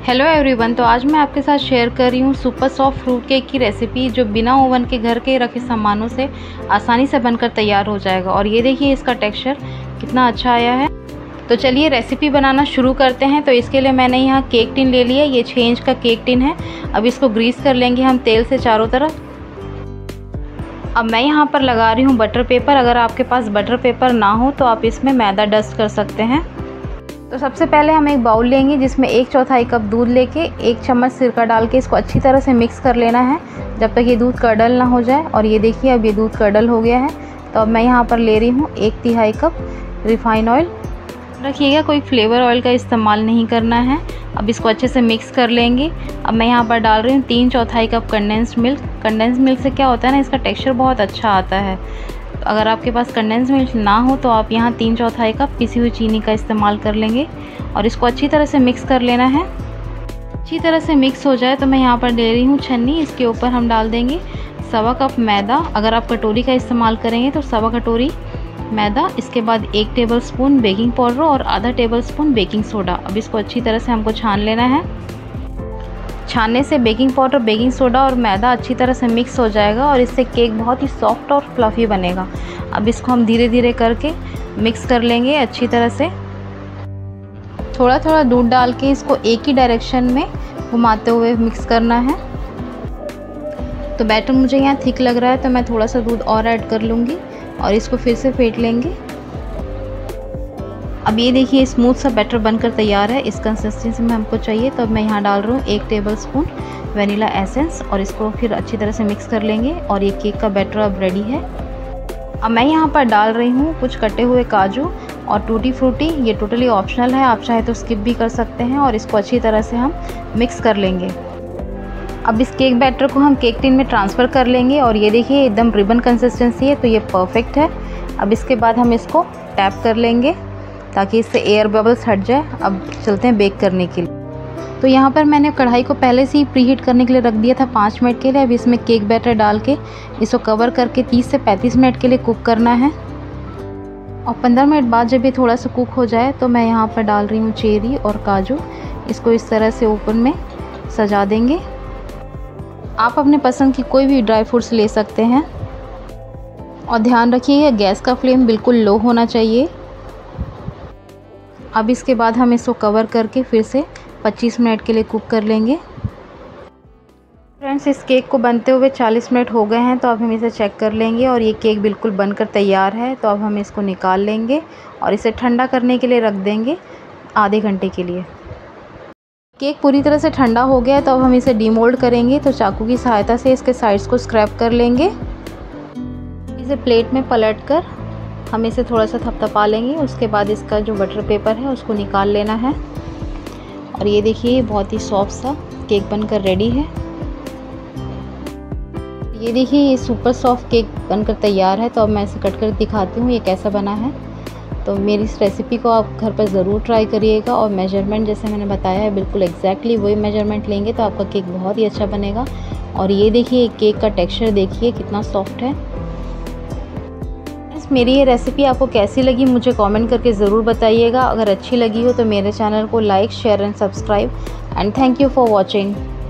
Hello everyone, तो आज मैं आपके साथ शेयर कर रही हूँ सुपर सॉफ्ट फ्रूट केक की रेसिपी, जो बिना ओवन के घर के रखे सामानों से आसानी से बनकर तैयार हो जाएगा। और ये देखिए इसका टेक्सचर कितना अच्छा आया है। तो चलिए रेसिपी बनाना शुरू करते हैं। तो इसके लिए मैंने यहाँ केक टिन ले लिया, ये 6 इंच का केक टिन है। अब इसको ग्रीस कर लेंगे हम तेल से चारों तरफ। अब मैं यहाँ पर लगा रही हूँ बटर पेपर। अगर आपके पास बटर पेपर ना हो तो आप इसमें मैदा डस्ट कर सकते हैं। तो सबसे पहले हम एक बाउल लेंगे जिसमें 1/4 कप दूध लेके 1 चम्मच सिरका डाल के इसको अच्छी तरह से मिक्स कर लेना है जब तक ये दूध कर्डल ना हो जाए। और ये देखिए अब ये दूध कर्डल हो गया है। तो अब मैं यहाँ पर ले रही हूँ 1/3 कप रिफाइन ऑयल। रखिएगा कोई फ्लेवर ऑयल का इस्तेमाल नहीं करना है। अब इसको अच्छे से मिक्स कर लेंगे। अब मैं यहाँ पर डाल रही हूँ 3/4 cup condensed milk. Condensed milk से क्या होता है ना, इसका टेक्सचर बहुत अच्छा आता है। तो अगर आपके पास कंडेंस मिल्क ना हो तो आप यहाँ 3/4 कप पिसी हुई चीनी का इस्तेमाल कर लेंगे। और इसको अच्छी तरह से मिक्स कर लेना है। अच्छी तरह से मिक्स हो जाए तो मैं यहाँ पर ले रही हूँ छन्नी। इसके ऊपर हम डाल देंगे 1/4 कप मैदा। अगर आप कटोरी का इस्तेमाल करेंगे तो 1/4 कटोरी मैदा। इसके बाद 1 टेबलस्पून बेकिंग पाउडर और आधा टेबलस्पून बेकिंग सोडा। अब इसको अच्छी तरह से हमको छान लेना है। छानने से बेकिंग पाउडर, बेकिंग सोडा और मैदा अच्छी तरह से मिक्स हो जाएगा और इससे केक बहुत ही सॉफ्ट और फ्लफ़ी बनेगा। अब इसको हम धीरे धीरे करके मिक्स कर लेंगे अच्छी तरह से। थोड़ा थोड़ा दूध डाल के इसको एक ही डायरेक्शन में घुमाते हुए मिक्स करना है। तो बैटर मुझे यहाँ थिक लग रहा है तो मैं थोड़ा सा दूध और ऐड कर लूँगी और इसको फिर से फेंट लेंगे। अब ये देखिए स्मूथ सा बैटर बनकर तैयार है। इस कंसिस्टेंसी में हमको चाहिए। तो अब मैं यहाँ डाल रहा हूँ 1 टेबलस्पून वनीला एसेंस और इसको फिर अच्छी तरह से मिक्स कर लेंगे। और ये केक का बैटर अब रेडी है। अब मैं यहाँ पर डाल रही हूँ कुछ कटे हुए काजू और टूटी फ्रूटी। ये टोटली ऑप्शनल है, आप चाहे तो स्किप भी कर सकते हैं। और इसको अच्छी तरह से हम मिक्स कर लेंगे। अब इस केक बैटर को हम केक टिन में ट्रांसफ़र कर लेंगे। और ये देखिए एकदम रिबन कंसिस्टेंसी है, तो ये परफेक्ट है। अब इसके बाद हम इसको टैप कर लेंगे ताकि इससे एयर बबल्स हट जाए। अब चलते हैं बेक करने के लिए। तो यहाँ पर मैंने कढ़ाई को पहले से ही प्रीहीट करने के लिए रख दिया था 5 मिनट के लिए। अब इसमें केक बैटर डाल के इसको कवर करके 30 से 35 मिनट के लिए कुक करना है। और 15 मिनट बाद जब ये थोड़ा सा कुक हो जाए तो मैं यहाँ पर डाल रही हूँ चेरी और काजू। इसको इस तरह से ऊपर में सजा देंगे। आप अपने पसंद की कोई भी ड्राई फ्रूट्स ले सकते हैं। और ध्यान रखिए गैस का फ्लेम बिल्कुल लो होना चाहिए। अब इसके बाद हम इसको कवर करके फिर से 25 मिनट के लिए कुक कर लेंगे। फ्रेंड्स, इस केक को बनते हुए 40 मिनट हो गए हैं। तो अब हम इसे चेक कर लेंगे और ये केक बिल्कुल बनकर तैयार है। तो अब हम इसको निकाल लेंगे और इसे ठंडा करने के लिए रख देंगे आधे घंटे के लिए। केक पूरी तरह से ठंडा हो गया है। तो अब हम इसे डीमोल्ड करेंगे। तो चाकू की सहायता से इसके साइड्स को स्क्रैप कर लेंगे। इसे प्लेट में पलट कर हम इसे थोड़ा सा थपथपा लेंगे। उसके बाद इसका जो बटर पेपर है उसको निकाल लेना है। और ये देखिए बहुत ही सॉफ्ट सा केक बनकर रेडी है। ये देखिए ये सुपर सॉफ्ट केक बनकर तैयार है। तो अब मैं इसे कट कर दिखाती हूँ ये कैसा बना है। तो मेरी इस रेसिपी को आप घर पर ज़रूर ट्राई करिएगा। और मेजरमेंट जैसे मैंने बताया है बिल्कुल एग्जैक्टली वही मेजरमेंट लेंगे तो आपका केक बहुत ही अच्छा बनेगा। और ये देखिए केक का टेक्सचर देखिए कितना सॉफ्ट है। मेरी ये रेसिपी आपको कैसी लगी मुझे कमेंट करके ज़रूर बताइएगा। अगर अच्छी लगी हो तो मेरे चैनल को like, share and subscribe. And thank you for watching.